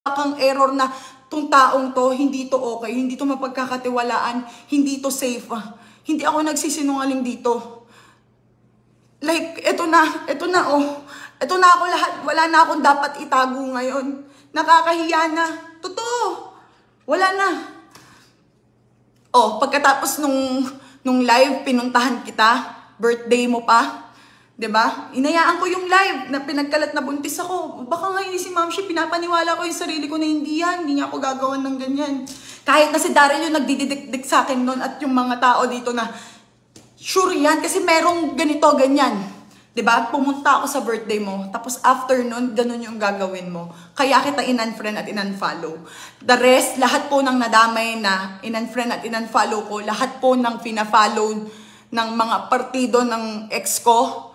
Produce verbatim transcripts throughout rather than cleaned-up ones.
kang error na tong taong to, hindi to okay, hindi to mapagkakatiwalaan, hindi to safe. Hindi ako nagsisinungaling dito. Like, eto na, eto na oh. Eto na ako lahat, wala na akong dapat itago ngayon. Nakakahiya na. Totoo. Wala na. Oh, pagkatapos nung, nung live, pinuntahan kita, birthday mo pa. Diba? Inayaan ko yung live na pinagkalat na buntis ako. Baka ngayon si Ma'am Shi, pinapaniwala ko yung sarili ko na hindi yan. Hindi niya ako gagawan ng ganyan. Kahit na si Daryl yung nagdididikdik sa akin noon at yung mga tao dito na sure yan kasi merong ganito, ganyan. Diba? Pumunta ako sa birthday mo. Tapos after nun, ganun yung gagawin mo. Kaya kita in-unfriend at in-unfollow. The rest, lahat po ng nadamay na in-unfriend at in-unfollow ko, lahat po ng pina-follow ng mga partido ng ex ko,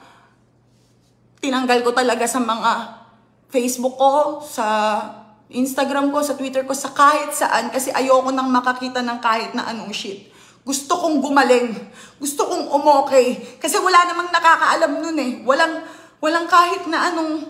tinanggal ko talaga sa mga Facebook ko, sa Instagram ko, sa Twitter ko, sa kahit saan. Kasi ayoko nang makakita ng kahit na anong shit. Gusto kong gumaling. Gusto kong umokay. Kasi wala namang nakakaalam nun eh. Walang, walang kahit na anong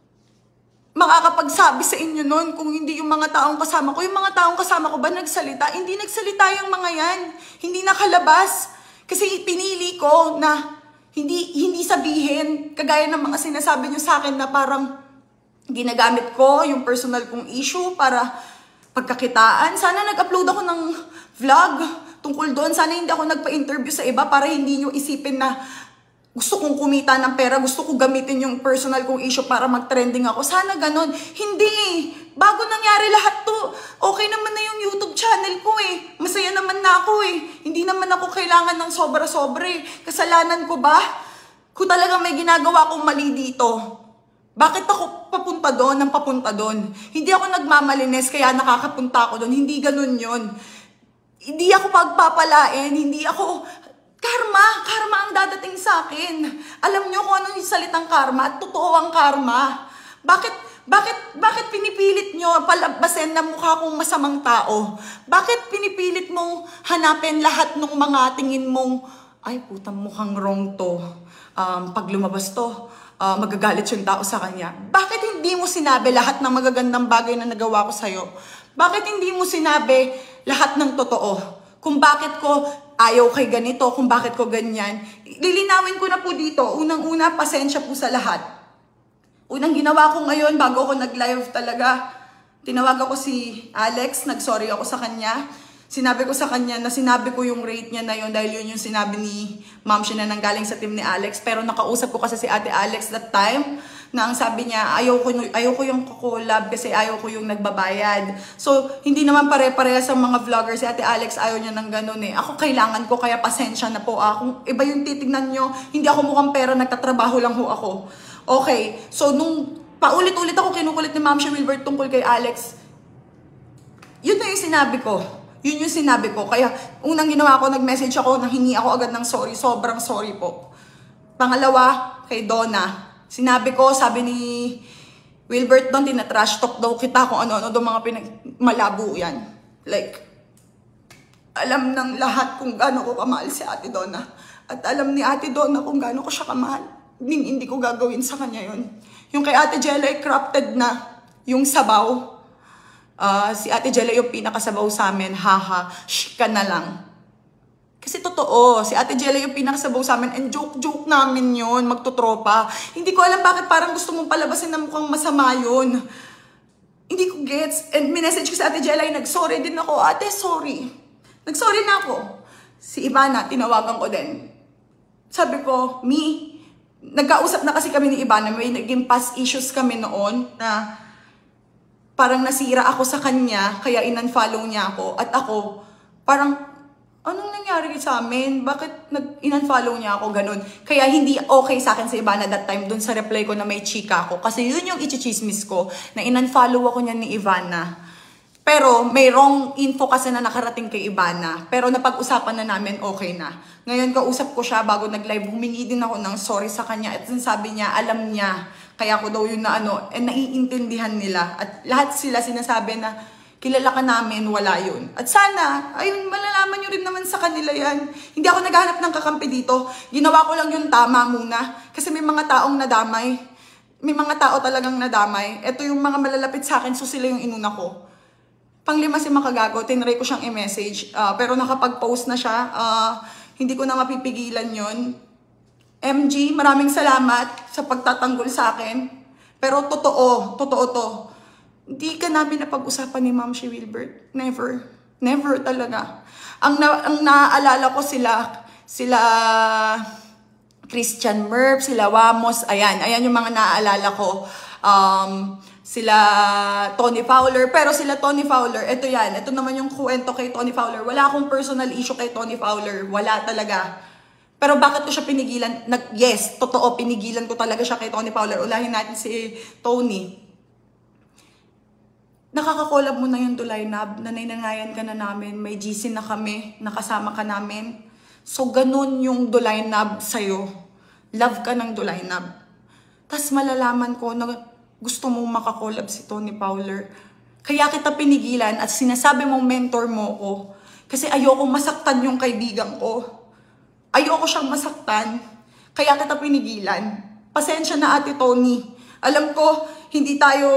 makakapagsabi sa inyo nun kung hindi yung mga taong kasama ko. Yung mga taong kasama ko ba nagsalita? Hindi nagsalita yung mga yan. Hindi nakalabas. Kasi pinili ko na Hindi, hindi sabihin, kagaya ng mga sinasabi nyo sa akin na parang ginagamit ko yung personal kong issue para pagkakitaan. Sana nag-upload ako ng vlog tungkol doon. Sana hindi ako nagpa-interview sa iba para hindi nyo isipin na gusto kong kumita ng pera, gusto ko gamitin yung personal kong issue para mag-trending ako. Sana ganon. Hindi. Bago nangyari lahat to, okay naman na yung YouTube channel ko eh. Masaya naman na ako eh. Hindi naman ako kailangan ng sobra-sobre. Kasalanan ko ba? Kung talaga may ginagawa kong mali dito, bakit ako papunta doon ng papunta doon? Hindi ako nagmamalinis kaya nakakapunta ako doon. Hindi ganun yun. Hindi ako pagpapalain. Hindi ako... Karma! Karma ang dadating sa akin. Alam nyo kung ano yung salitang karma at totoo ang karma. Bakit, bakit, bakit pinipilit nyo palabasin na mukha kong masamang tao? Bakit pinipilit mong hanapin lahat ng mga tingin mong, ay putang mukhang wrong to. Um, pag lumabas to, uh, magagalit yung tao sa kanya. Bakit hindi mo sinabi lahat ng magagandang bagay na nagawa ko sa'yo? Bakit hindi mo sinabi lahat ng totoo? Kung bakit ko ayaw kay ganito, kung bakit ko ganyan. Lilinawin ko na po dito. Unang-una, pasensya po sa lahat. Unang ginawa ko ngayon, bago ako nag-live talaga, tinawag ako si Alex, nag-sorry ako sa kanya. Sinabi ko sa kanya na sinabi ko yung rate niya na yun dahil yun yung sinabi ni Ma'am Shi na nanggaling sa team ni Alex. Pero nakausap ko kasi si Ate Alex that time na ang sabi niya, ayaw ko, ayaw ko yung collab kasi ayaw ko yung nagbabayad. So, hindi naman pare-pareha sa mga vloggers. Si Ate Alex ayaw niya ng ganun eh. Ako kailangan ko, kaya pasensya na po. Ah, kung iba yung titignan nyo, hindi ako mukhang pera, nagtatrabaho lang ho ako. Okay, so nung paulit-ulit ako kinukulit ni Ma'am Shi Wilbert tungkol kay Alex, yun na yung sinabi ko. Yun yung sinabi ko. Kaya unang ginawa ko, nag-message ako, nanghingi ako agad ng sorry. Sobrang sorry po. Pangalawa, kay Donna. Sinabi ko, sabi ni Wilbert doon, tina-trash talk daw kita kung ano-ano daw mga pinag... Malabo yan. Like, alam ng lahat kung gaano ko kamahal si Ate Donna. At alam ni Ate Donna kung gaano ko siya kamahal. Hindi, hindi ko gagawin sa kanya yun. Yung kay Ate Jella, crafted na yung sabaw. Uh, si Ate Jella yung pinakasabaw sa amin. Haha, shh ka na lang. Kasi totoo, si Ate Jella yung pinakasabaw sa amin and joke-joke namin yun, magtutropa. Hindi ko alam bakit parang gusto mong palabasin na mukhang masama yun. Hindi ko gets. And minessage ko si Ate Jella, nag-sorry din ako. Ate, sorry. Nag-sorry na ako. Si Ivana, tinawagan ko din. Sabi ko, Mi, nagkausap na kasi kami ni Ivana, may naging past issues kami noon na parang nasira ako sa kanya, kaya in-unfollow niya ako. At ako, parang, anong nangyari sa amin? Bakit nag-in-unfollow niya ako ganun? Kaya hindi okay sa akin sa Ivana that time dun sa reply ko na may chika ako. Kasi yun yung ichichismis ko, na in-unfollow ako niya ni Ivana. Pero may wrong info kasi na nakarating kay Ivana. Pero napag-usapan na namin, okay na. Ngayon kausap ko siya bago nag-live, humingi din ako ng sorry sa kanya. At sabi niya, alam niya. Kaya ako daw yun na ano, eh naiintindihan nila. At lahat sila sinasabi na, kilala ka namin, wala yun. At sana, ayun, malalaman nyo rin naman sa kanila yan. Hindi ako naghahanap ng kakampi dito. Ginawa ko lang yung tama muna. Kasi may mga taong nadamay. may mga tao talagang nadamay. Ito yung mga malalapit sa akin, so sila yung inuna ko. Panglima si Makagago, tinry ko siyang i-message. Uh, pero nakapag-post na siya. Uh, hindi ko na mapipigilan yon. M G, maraming salamat sa pagtatanggol sa akin. Pero totoo, totoo to. Hindi ka namin napag-usapan ni Ma'am Shi Wilbert. Never. Never talaga. Ang, na, ang naaalala ko sila, sila Christian Merp, sila Wamos, ayan. Ayan yung mga naaalala ko. Um, sila Tony Fowler. Pero sila Tony Fowler, ito yan. Ito naman yung kwento kay Tony Fowler. Wala akong personal issue kay Tony Fowler. Wala talaga. Pero bakit ko siya pinigilan? Nag, yes, totoo, pinigilan ko talaga siya kay Tony Fowler. Ulahin natin si Tony. Nakakakolab mo na yung Dulaynab. Nanay-nanayan ka na namin. May G C na kami. Nakasama ka namin. So, ganun yung Dulaynab sa'yo. Love ka ng Dulaynab. Tapos malalaman ko na gusto mong makakolab si Tony Fowler. Kaya kita pinigilan at sinasabi mong mentor mo ko. Kasi ayoko masaktan yung kaibigan ko. Ayoko siyang masaktan, kaya kita pinigilan. Pasensya na Ate Tony. Alam ko, hindi tayo,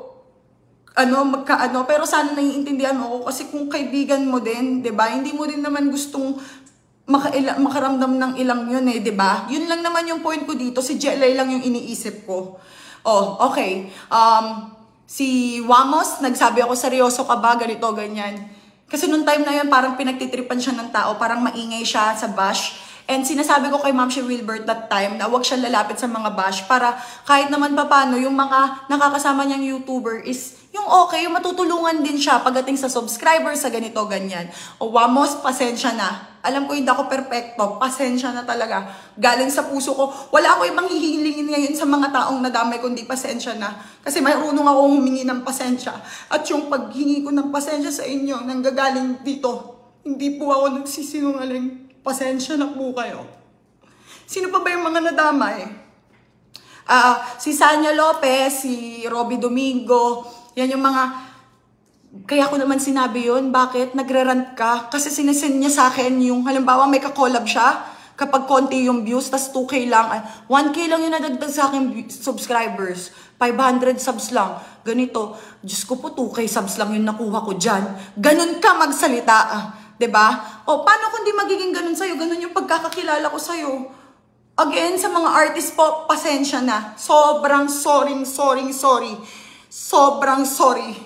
ano, magkaano, pero sana naiintindihan mo ako kasi kung kaibigan mo din, 'di ba? Hindi mo din naman gustong makaila, makaramdam ng ilang yun eh, 'di ba? Yun lang naman yung point ko dito, si Jelay lang yung iniisip ko. Oh, okay. Um, si Wamos, nagsabi ako, seryoso ka ba? Ganito, ganyan. Kasi nung time na yun, parang pinagtitripan siya ng tao, parang maingay siya sa bash. And sinasabi ko kay Ma'am Shi Wilbert that time na huwag siya lalapit sa mga bash para kahit naman papano yung mga nakakasama niyang YouTuber is yung okay, yung matutulungan din siya pagdating sa subscribers, sa ganito, ganyan. O Wamos, pasensya na. Alam ko hindi ako perfecto, pasensya na talaga. Galing sa puso ko, wala ako ibang hihilingin ngayon sa mga taong nadamay kundi pasensya na. Kasi marunong ako humingi ng pasensya. At yung paghingi ko ng pasensya sa inyo, nanggagaling dito. Hindi po ako nagsisinungaling. Pasensya na po kayo. Sino pa ba yung mga nadamay? Uh, si Sanya Lopez, si Robby Domingo, yan yung mga... Kaya ko naman sinabi yun, bakit nagre-rant ka? Kasi sinesend niya sa akin yung, halimbawa may ka-collab siya, kapag konti yung views, tas two K lang, one K lang yung nadagdag sa akin subscribers, five hundred subs lang, ganito, Diyos ko po, two K subs lang yung nakuha ko dyan, ganun ka magsalita, ah, diba? O, paano kung di magiging ganun sa'yo? Ganun yung pagkakakilala ko sa'yo. Again, sa mga artist po, pasensya na. Sobrang sorry, sorry, sorry. Sobrang sorry.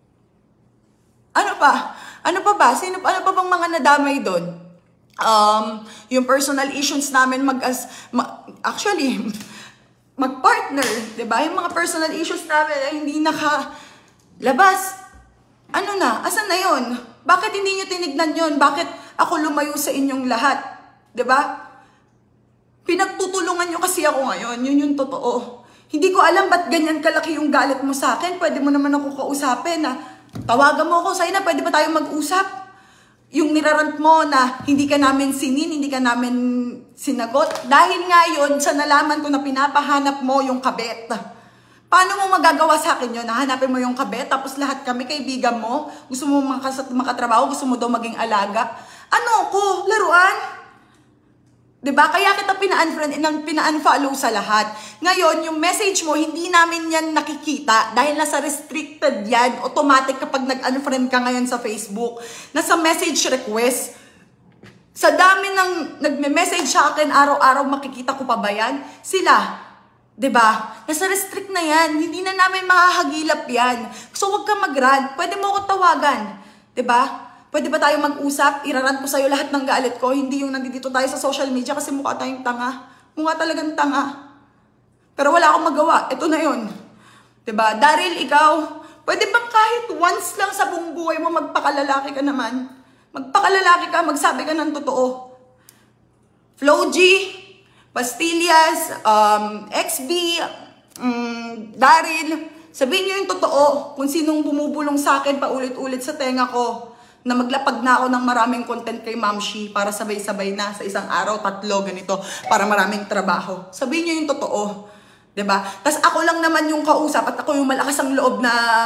Ano pa? Ano pa ba? Sino, ano pa bang mga nadamay doon? Um, yung personal issues namin mag, as, ma, actually, mag-partner, diba? Yung mga personal issues namin ay hindi nakalabas. Ano na? Asan na yun? Bakit hindi nyo tinignan yun? Bakit ako lumayo sa inyong lahat? Diba? Pinagtutulungan nyo kasi ako ngayon. Yun yung totoo. Hindi ko alam ba't ganyan kalaki yung galit mo sa akin. Pwede mo naman ako kausapin na tawagan mo ako, sa'yo na, pwede ba tayo mag-usap? Yung nirarant mo na hindi ka namin sinin, hindi ka namin sinagot. Dahil nga yun, sa nalaman ko na pinapahanap mo yung kabet. Paano mo magagawa sa akin yun? Nahanapin mo yung kabet, tapos lahat kami kaibigan mo, gusto mo makas makatrabaho, gusto mo daw maging alaga. Ano ko? Laruan? Diba? Kaya kita pina-unfriend, pina-unfollow sa lahat. Ngayon, yung message mo, hindi namin yan nakikita dahil nasa restricted yan. Automatic kapag nag-unfriend ka ngayon sa Facebook. Nasa message request. Sa dami ng nagme-message sa akin, araw-araw makikita ko pa ba yan? Sila. Diba? Nasa restrict na yan. Hindi na namin makahagilap yan. So, huwag kang mag-rant. Pwede mo ako tawagan. Diba? Pwede ba tayo mag-usap? Irarant ko sa'yo lahat ng galit ko. Hindi yung nandito tayo sa social media kasi mukha tayong tanga. Mukha talagang tanga. Pero wala akong magawa. Ito na yun. Diba? Daryl, ikaw, pwede bang kahit once lang sa buong buhay mo magpakalalaki ka naman? Magpakalalaki ka, magsabi ka ng totoo. Flo G, Pastillas, um, X B, um, Daryl, sabihin nyo yung totoo kung sinong bumubulong sa akin paulit-ulit sa tenga ko. Na maglapag na ako ng maraming content kay Ma'am Shi para sabay-sabay na sa isang araw, tatlo, ganito, para maraming trabaho. Sabihin niyo yung totoo. Diba? Tas ako lang naman yung kausap at ako yung malakas ang loob na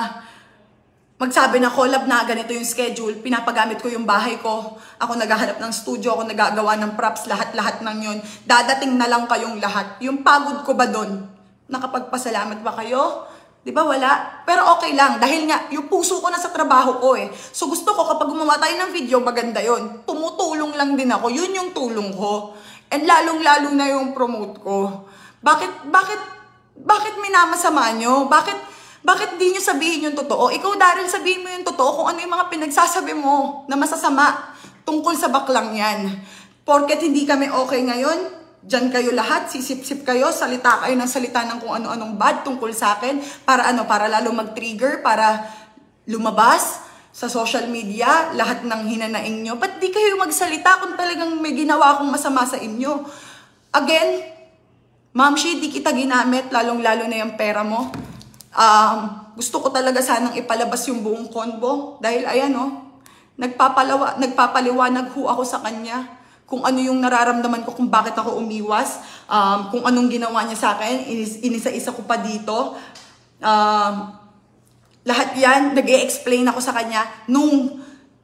magsabi na collab na ganito yung schedule. Pinapagamit ko yung bahay ko. Ako naghahanap ng studio, ako nagagawa ng props, lahat-lahat ng yun. Dadating na lang kayong lahat. Yung pagod ko ba doon? Nakapagpasalamat ba kayo? Di ba wala? Pero okay lang, dahil nga, yung puso ko na sa trabaho ko eh. So gusto ko kapag gumawa tayo ng video, maganda yon. Tumutulong lang din ako, yun yung tulong ko. And lalong-lalo na yung promote ko. Bakit, bakit, bakit minamasama nyo? Bakit, bakit di nyo sabihin yung totoo? Ikaw, Daryl, sabihin mo yung totoo kung ano yung mga pinagsasabi mo na masasama tungkol sa baklang yan. Porket hindi kami okay ngayon, diyan kayo lahat, sisip-sip kayo, salita kayo ng salita ng kung ano-anong bad tungkol sa akin, para ano, para lalo mag-trigger, para lumabas sa social media, lahat ng hinanaing nyo. Ba't di kayo magsalita kung talagang may ginawa akong masama sa inyo? Again, Ma'am Shi, di kita ginamit, lalong-lalo na yung pera mo. Um, gusto ko talaga sanang ipalabas yung buong convo, dahil ayan oh, nagpapalawa, nagpapaliwanag ho ako sa kanya kung ano yung nararamdaman ko, kung bakit ako umiwas, um, kung anong ginawa niya sa akin, inis, inisa-isa ko pa dito. Um, lahat yan, nag-e-explain ako sa kanya nung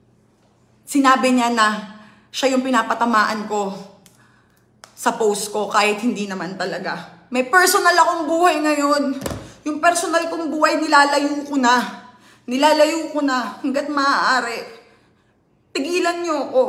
sinabi niya na siya yung pinapatamaan ko sa post ko, kahit hindi naman talaga. May personal akong buhay ngayon. Yung personal kong buhay, nilalayo ko na. Nilalayo ko na hanggat maaari. Tigilan niyo ako.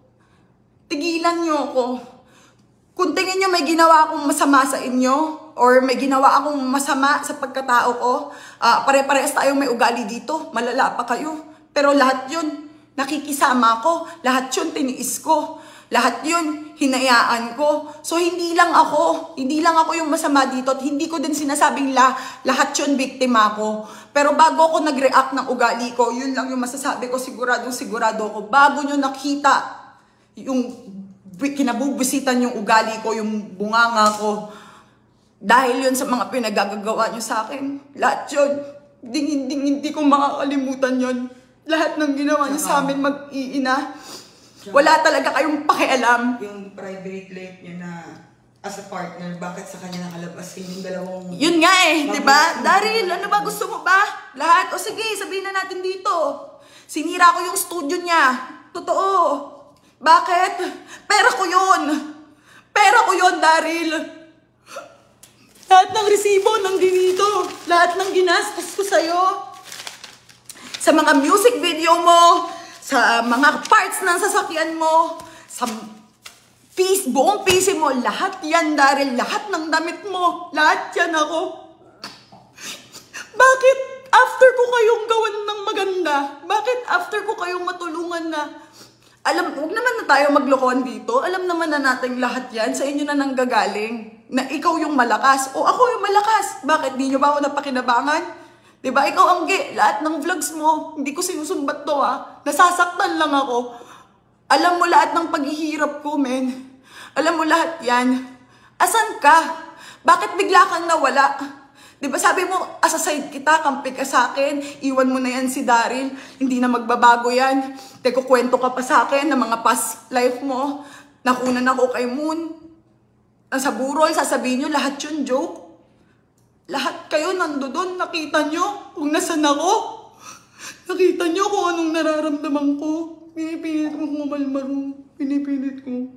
Tigilan niyo ako. Kung tingin niyo may ginawa akong masama sa inyo, or may ginawa akong masama sa pagkatao ko, uh, pare-parehas tayong may ugali dito, malala pa kayo. Pero lahat yun, nakikisama ko. Lahat yun, tiniis ko. Lahat yun, hinayaan ko. So, hindi lang ako. Hindi lang ako yung masama dito. At hindi ko din sinasabing la, lahat yun, biktima ko. Pero bago ako nag-react ng ugali ko, yun lang yung masasabi ko, siguradong sigurado ko. Bago nyo nakita yung kinabubisitan yung ugali ko, yung bunganga ko, dahil yun sa mga pinagagagawa nyo sa akin. Lahat yun, hindi, hindi, hindi ko makakalimutan yun. Lahat ng ginawa nyo sa amin mag-iina. Wala talaga kayong pakialam. Yung private life nyo na as a partner, bakit sa kanya nakalabasin yung dalawang... Yun nga eh, di ba? Daryl, ano ba gusto mo ba? Lahat? O sige, sabihin na natin dito. Sinira ko yung studio niya. Totoo. Bakit? Pera ko yun. Pera ko yun, Daryl. Lahat ng resibo nandito dito. Lahat ng ginastos ko sa'yo. Sa mga music video mo, sa mga parts ng sasakyan mo, sa piece, buong piece mo, lahat yan, Daryl. Lahat ng damit mo, lahat yan ako. Bakit after ko kayong gawan ng maganda? Bakit after ko kayong matulungan na... Alam, huwag naman na tayo maglokohan dito. Alam naman na natin lahat yan. Sa inyo na nanggagaling. Na ikaw yung malakas. O ako yung malakas. Bakit? Di nyo ba ako napakinabangan? Diba? Ikaw ang ge. Lahat ng vlogs mo, hindi ko sinusumbat to ha. Nasasaktan lang ako. Alam mo lahat ng paghihirap ko, men. Alam mo lahat yan. Asan ka? Bakit bigla kang nawala? Diba sabi mo, asaside kita, kampi ka sa akin, iwan mo na yan si Daryl, hindi na magbabago yan. Teko, kwento ka pa sa akin ng mga past life mo. Nakunan ako kay Moon. Nasa burol, sasabihin nyo, lahat yun joke. Lahat kayo nandoon, nakita nyo kung nasan ako. Nakita nyo kung anong nararamdaman ko. Pinipilit ko kumalmaro. Pinipilit ko.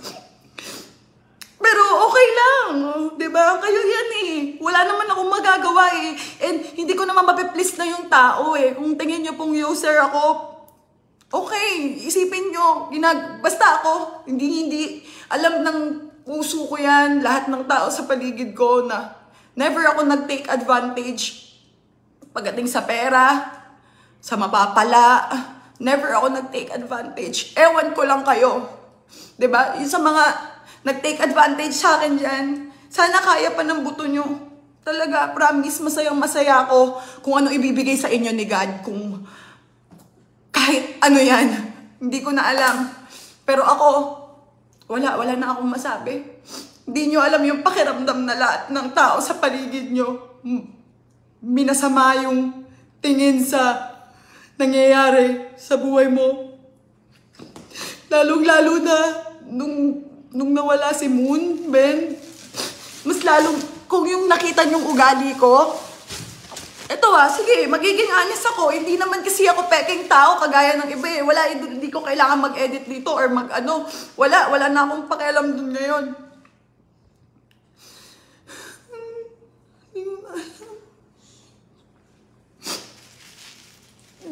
Pero okay lang, diba? Kayo yan eh. Wala naman akong magagawa eh. And hindi ko naman mapiplease na yung tao eh. Kung tingin nyo pong user ako, okay, isipin nyo. Ginag Basta ako, hindi, hindi. Alam ng puso ko yan, lahat ng tao sa paligid ko na never ako nag-take advantage pagdating sa pera, sa mapapala. Never ako nag-take advantage. Ewan ko lang kayo. Diba? Yung sa mga nag-take advantage sa akin dyan. Sana kaya pa ng buto nyo. Talaga, promise, masayang masaya ako kung ano ibibigay sa inyo ni God. Kung kahit ano yan. Hindi ko na alam. Pero ako, wala, wala na akong masabi. Hindi nyo alam yung pakiramdam na lahat ng tao sa paligid nyo. Minasama yung tingin sa nangyayari sa buhay mo. Lalong-lalo na nung Nung nawala si Moon, Ben, mas lalong, kung yung nakita niyong ugali ko, eto ha, sige, magiging honest ako. Hindi naman kasi ako peking tao, kagaya ng iba eh. Wala, hindi ko kailangan mag-edit dito or mag-ano. Wala, wala na akong pakialam dun ngayon.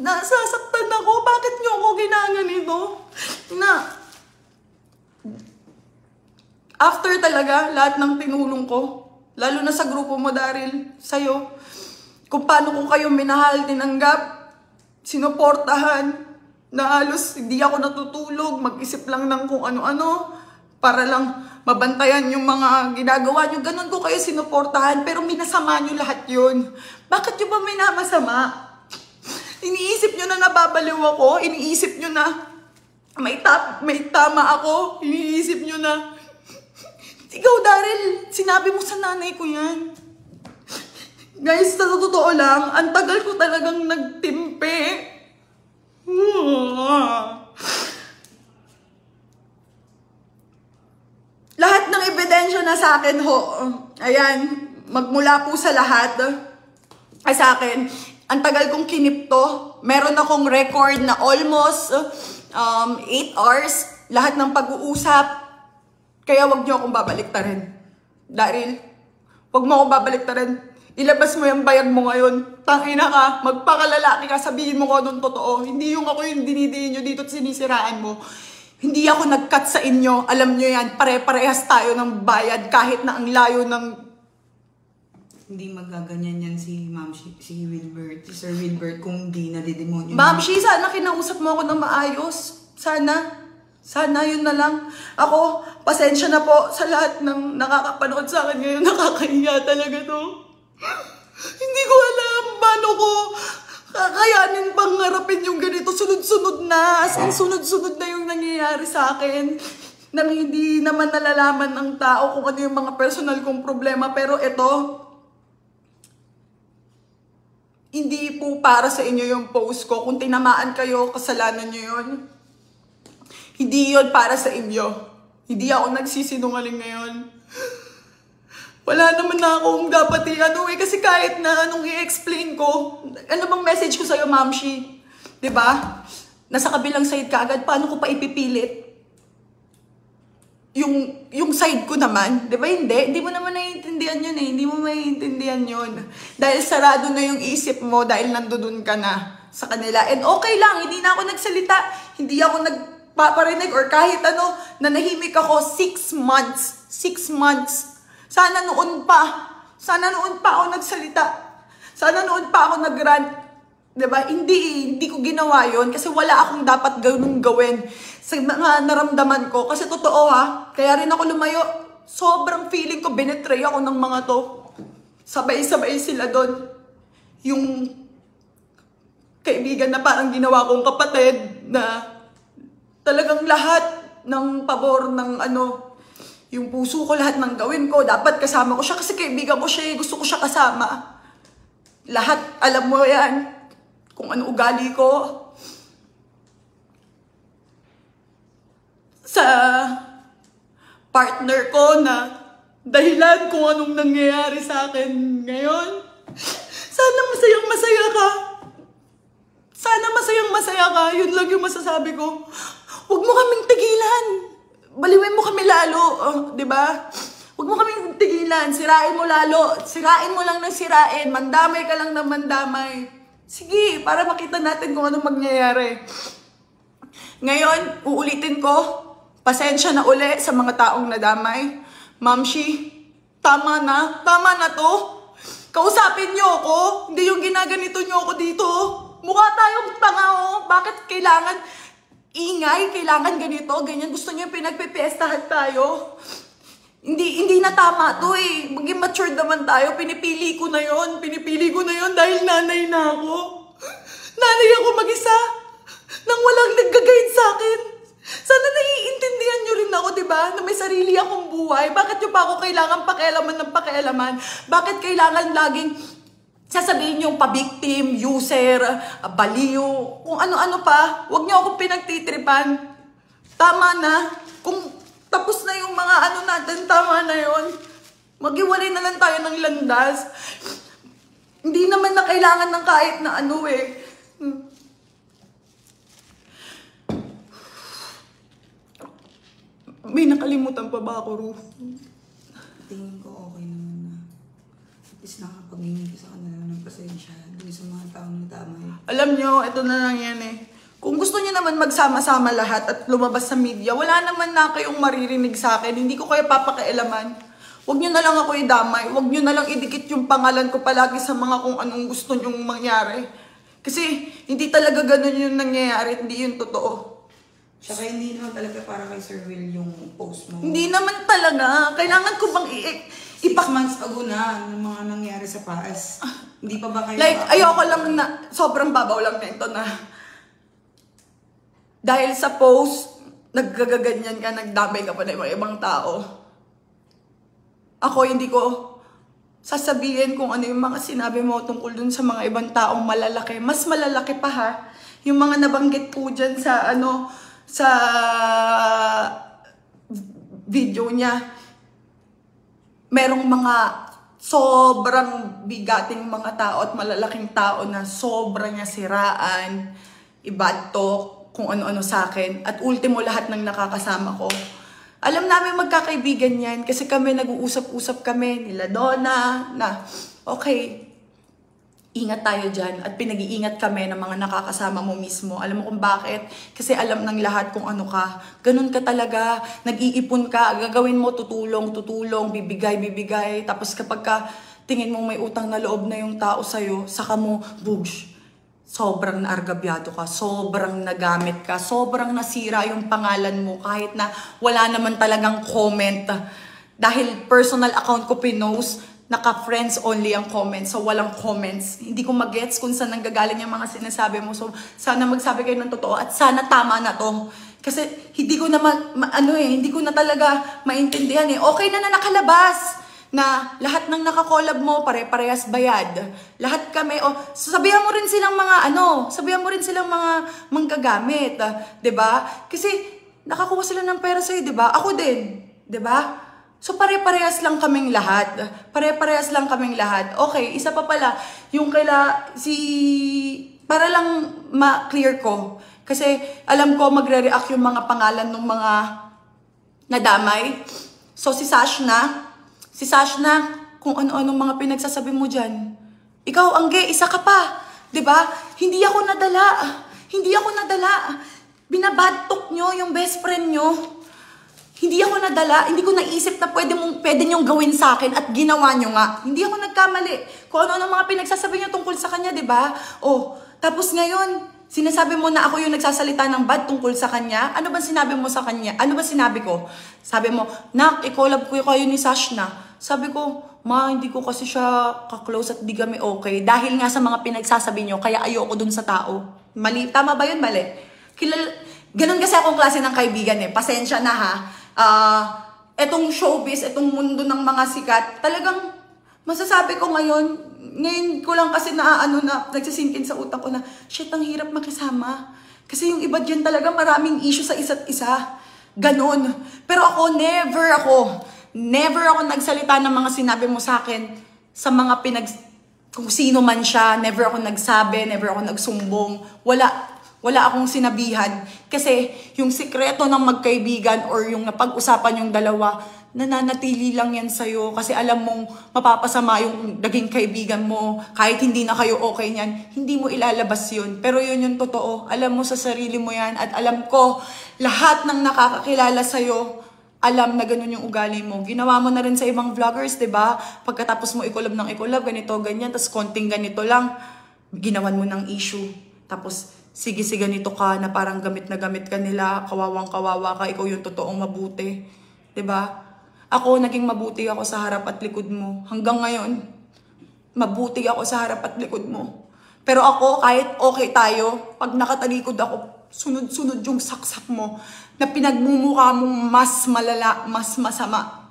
nasasaktan ako. Bakit niyo ako ginaganito? Na, after talaga, lahat ng tinulong ko, lalo na sa grupo mo, Daryl, sa'yo, kung paano ko kayo minahal, tinanggap, sinuportahan, na halos hindi ako natutulog, mag-isip lang ng kung ano-ano, para lang mabantayan yung mga ginagawa nyo. Ganun ko kayo sinuportahan, pero minasama nyo lahat yun. Bakit nyo ba minamasama? Iniisip nyo na nababaliw ako, iniisip nyo na may, ta may tama ako, iniisip nyo na ikaw, Daryl, sinabi mo sa nanay ko yan. Guys, sa totoo lang, ang tagal ko talagang nagtimpe. Lahat ng ebidensya na sa akin, ho, ayan, magmula po sa lahat, ay sa akin, ang tagal kong kinipto. Meron akong record na almost um, eight hours, lahat ng pag-uusap. Kaya wag niyo akong babaliktarin. Daryl, wag mo akong babaliktarin. Ilabas mo yung bayag mo ngayon. Tangina ka, magpakalalaki ka, sabihin mo ko anong totoo. Hindi yung ako yung dinidiin nyo dito at sinisiraan mo. Hindi ako nag-cut sa inyo. Alam nyo yan, pare-parehas tayo ng bayad kahit na ang layo ng... Hindi magaganyan yan si Ma'am, si, si Wilbert, si Sir Wilbert kung di nadidemonyo. Ma'am, Shi, sana kinausap mo ako ng maayos. Sana. Sana yun na lang. Ako, pasensya na po sa lahat ng nakakapanood sa akin ngayon. Nakakahiya talaga to. Hindi ko alam paano ko kakayanin bang harapin yung ganito. Sunod-sunod na. As in, sunod-sunod na yung nangyayari sa akin. Nang hindi naman nalalaman ng tao kung ano yung mga personal kong problema. Pero ito, hindi po para sa inyo yung post ko. Kung tinamaan kayo, kasalanan nyo yun. Hindi yun para sa inyo. Hindi ako nagsisinungaling ngayon. Wala naman na akong dapat i-ano eh. Kasi kahit na anong i-explain ko, ano bang message ko sa'yo, Ma'am Shi? Diba? Nasa kabilang side ka agad, paano ko pa ipipilit? Yung, yung side ko naman, di ba hindi? Hindi mo naman naiintindihan yun eh. Hindi mo maiintindihan yun. Dahil sarado na yung isip mo dahil nandoon ka na sa kanila. And okay lang, hindi na ako nagsalita. Hindi ako nagpaparinig or kahit ano, nanahimik ako six months. Six months. Sana noon pa. Sana noon pa ako nagsalita. Sana noon pa ako nag-rant. Diba? Hindi, hindi ko ginawa yon kasi wala akong dapat ganun gawin sa mga naramdaman ko. Kasi totoo ha, kaya rin ako lumayo. Sobrang feeling ko, binetray ako ng mga to. Sabay-sabay sila doon. Yung kaibigan na parang ginawa kong kapatid na talagang lahat ng pabor ng ano, yung puso ko, lahat ng gawin ko, dapat kasama ko siya kasi kaibigan ko siya, gusto ko siya kasama. Lahat, alam mo yan, kung ano ugali ko. Sa partner ko na dahilan kung anong nangyayari sa akin ngayon. Sana masayang masaya ka. Sana masayang masaya ka. Yun lang yung masasabi ko. Huwag mo kaming tigilan. Baliwin mo kami lalo, uh, di ba? Huwag mo kaming tigilan, sirain mo lalo, sirain mo lang ng sirain, mandamay ka lang ng mandamay. Sige, para makita natin kung anong mangyayari. Ngayon, uulitin ko, pasensya na uli sa mga taong nadamay. Ma'am Shi, tama na, tama na to. Kausapin niyo ako, hindi yung ginaganito niyo ako dito. Mukha tayong tanga oh, bakit kailangan... ingay, kailangan ganito, ganyan. Gusto niyo pinagpipiestahan tayo. Hindi, hindi na tama to eh. Maging matured naman tayo. Pinipili ko na yon, pinipili ko na yon dahil nanay na ako. Nanay ako mag-isa. Nang walang nag-guide sa akin. Sana naiintindihan niyo rin ako, di ba? Na may sarili akong buhay. Bakit niyo pa ako kailangan pakialaman ng pakialaman? Bakit kailangan laging sasabihin yung pa-victim, user, baliw, kung ano-ano pa, huwag niyo akong pinagtitripan. Tama na. Kung tapos na yung mga ano natin, tama na yon. Maghiwalay na lang tayo ng landas. Hindi naman na kailangan ng kahit na ano eh. May nakalimutan pa ba ako, Ru? Tingin ko okay naman na. is nakapaghingi ko sa kanila ng pasensya dun sa mga taong nadamay. Alam nyo, ito na lang yan eh. Kung gusto niyo naman magsama-sama lahat at lumabas sa media, wala naman na kayong maririnig sa akin. Hindi ko kayo papakialaman. Huwag nyo na lang ako idamay. Huwag nyo na lang idikit yung pangalan ko palagi sa mga kung anong gusto nyong mangyari. Kasi hindi talaga ganun yung nangyayari. Hindi yun totoo. Tsaka hindi naman talaga para kay Sir Will yung post mo. Hindi naman talaga. Kailangan ko bang i- Six months ago na ng mga nangyari sa Paas. Hindi pa ba kayo... Like, ayoko lang na, sobrang babaw lang na ito na dahil sa post, naggagaganyan ka, nagdamay ka pa ng mga ibang tao. Ako, hindi ko sasabihin kung ano yung mga sinabi mo tungkol dun sa mga ibang taong malalaki. Mas malalaki pa ha. Yung mga nabanggit po dyan sa ano, sa video niya. Merong mga sobrang bigating mga tao at malalaking tao na sobrang niya siraan, ibatok, kung ano-ano sa akin. At ultimo lahat ng nakakasama ko. Alam namin magkakaibigan yan kasi kami nag-uusap-usap kami nila Donna na okay, ingat tayo dyan at pinag-iingat kami ng mga nakakasama mo mismo. Alam mo kung bakit? Kasi alam ng lahat kung ano ka. Ganun ka talaga. Nag-iipon ka. Gagawin mo tutulong, tutulong, bibigay, bibigay. Tapos kapag ka tingin mo may utang na loob na yung tao sa'yo, saka mo, bugs, sobrang naargabyado ka, sobrang nagamit ka, sobrang nasira yung pangalan mo kahit na wala naman talagang comment. Dahil personal account ko pinost, naka-friends only ang comments, so walang comments. Hindi ko magets kung saan nanggagaling yung mga sinasabi mo. So, sana magsabi kayo ng totoo at sana tama na to. Kasi hindi ko na, ma, ma, ano eh, hindi ko na talaga maintindihan eh. Okay na na nakalabas na lahat ng nakakolab mo, pare-parehas bayad. Lahat kami, oh, sabihan mo rin silang mga, ano, sabihan mo rin silang mga manggagamit, ah, 'di ba? Kasi nakakuha sila ng pera sa'yo, 'di ba? Ako din, 'di ba? So pare-parehas lang kaming lahat. Pare-parehas lang kaming lahat. Okay, isa pa pala, yung kaila, si, para lang ma-clear ko, kasi alam ko magre-react yung mga pangalan ng mga nadamay. So si Sashna, si Sashna, kung ano-anong mga pinagsasabi mo dyan. Ikaw, Angge, isa ka pa. 'Di ba? Hindi ako nadala. Hindi ako nadala. Binabadtok nyo yung best friend nyo. Hindi ako nadala. Hindi ko naisip na pwede, mong, pwede nyong gawin sa akin at ginawa nyo nga. Hindi ako nagkamali. Kung ano-ano mga pinagsasabi nyo tungkol sa kanya, 'di ba? Oh, tapos ngayon, sinasabi mo na ako yung nagsasalita ng bad tungkol sa kanya. Ano ba sinabi mo sa kanya? Ano ba sinabi ko? Sabi mo, nak, i-collab ko kayo ni Sashna. Sabi ko, ma, hindi ko kasi siya ka-close at di kami okay. Dahil nga sa mga pinagsasabi nyo, kaya ayoko dun sa tao. Mali, tama ba yun? Mali. Kilala, ganun kasi akong klase ng kaibigan eh. Pasensya na ha. Uh, etong showbiz, etong mundo ng mga sikat, talagang masasabi ko ngayon, ngayon ko lang kasi na ano na nagsisinkin sa utak ko na shit, ang hirap makisama. Kasi yung iba dyan talaga maraming issue sa isa't isa. Ganon. Pero ako, never ako, never ako nagsalita ng mga sinabi mo sa akin sa mga pinag... Kung sino man siya, never ako nagsabi, never ako nagsumbong. Wala. Wala akong sinabihan. Kasi yung sikreto ng magkaibigan or yung napag-usapan yung dalawa, nananatili lang yan sa'yo kasi alam mong mapapasama yung naging kaibigan mo kahit hindi na kayo okay niyan, hindi mo ilalabas yun. Pero yun yung totoo. Alam mo sa sarili mo yan at alam ko lahat ng nakakakilala sa'yo, alam na ganun yung ugali mo. Ginawa mo na rin sa ibang vloggers, diba? Pagkatapos mo ikulab ng ikulab, ganito, ganyan, tapos konting ganito lang, ginawan mo ng issue. Tapos, sige-sige ganito ka na parang gamit na gamit ka nila, kawawang-kawawa ka, ikaw yung totoong mabuti. Diba? Ako, naging mabuti ako sa harap at likod mo. Hanggang ngayon, mabuti ako sa harap at likod mo. Pero ako, kahit okay tayo, pag nakatalikod ako, sunod-sunod yung saksak mo na pinagmumukha mong mas malala, mas masama.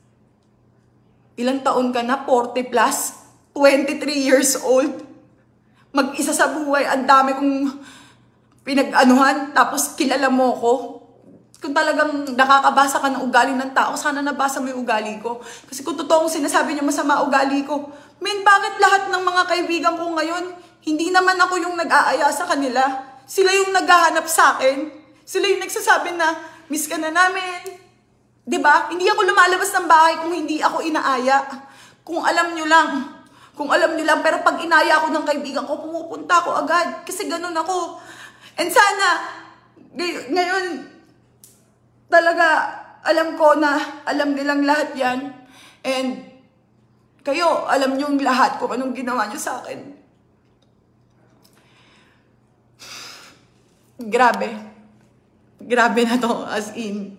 Ilang taon ka na? forty plus? twenty-three years old? Mag-isa sa buhay, ang dami kong pinag-anuhan, tapos kilala mo ko. Kung talagang nakakabasa ka ng ugali ng tao, sana nabasa mo yung ugali ko. Kasi kung totoong sinasabi niya masama ugali ko, men, bakit lahat ng mga kaibigan ko ngayon, hindi naman ako yung nag-aaya sa kanila. Sila yung naghahanap sa akin. Sila yung nagsasabi na, miss ka na namin. Diba? Hindi ako lumalabas ng bahay kung hindi ako inaaya. Kung alam nyo lang, Kung alam nyo lang, pero pag inaya ako ng kaibigan ko, pumupunta ako agad. Kasi ganun ako. And sana, ngay- ngayon, talaga, alam ko na, alam nilang lahat yan. And, kayo, alam nyo yung lahat kung anong ginawa nyo sa akin. Grabe. Grabe na to, as in.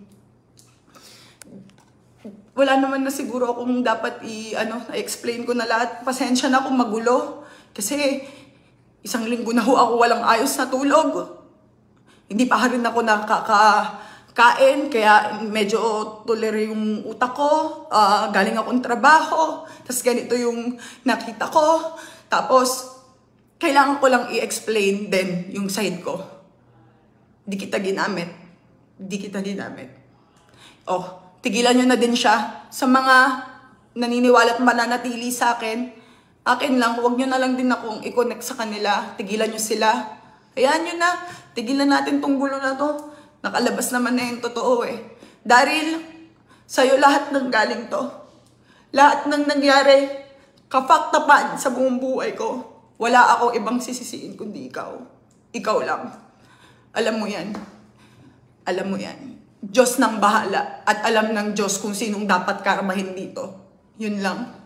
Wala naman na siguro akong dapat i, ano, i-explain ko na lahat. Pasensya na kung magulo. Kasi, isang linggo na ho ako walang ayos na tulog. Hindi pa rin ako nakakain, kaya medyo tuloy yung utak ko. Uh, galing akong trabaho. Tapos ganito yung nakita ko. Tapos, kailangan ko lang i-explain din yung side ko. Di kita ginamit. Di kita ginamit. Oh, tigilan nyo na din siya. Sa mga naniniwala at mananatili sa akin, akin lang, huwag nyo na lang din akong i-connect sa kanila. Tigilan nyo sila. Hayaan nyo na. Tigilan natin tong gulo na to. Nakalabas naman na yung totoo eh. Daryl, sa'yo lahat ng galing to. Lahat ng nangyari, kafaktapan sa buong buhay ko. Wala akong ibang sisisiin kundi ikaw. Ikaw lang. Alam mo yan. Alam mo yan. Diyos nang bahala at alam ng Diyos kung sinong dapat karmahin dito. Yun lang.